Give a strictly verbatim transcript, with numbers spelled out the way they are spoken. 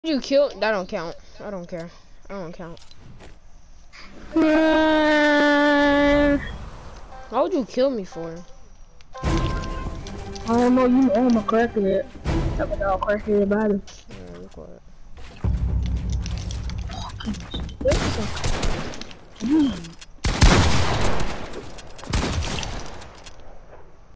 You killed? That don't count. I don't care. I don't count. Why would you kill me for? I don't know. You know I'm a crackhead. Talk about crackhead about it. Yeah, you quiet. Mm.